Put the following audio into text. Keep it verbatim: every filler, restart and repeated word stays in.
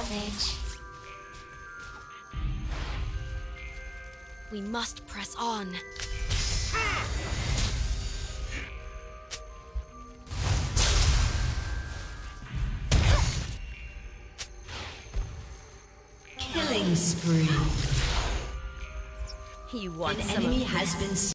savage. We must press on. Killing spree. You want An some enemy of has this? been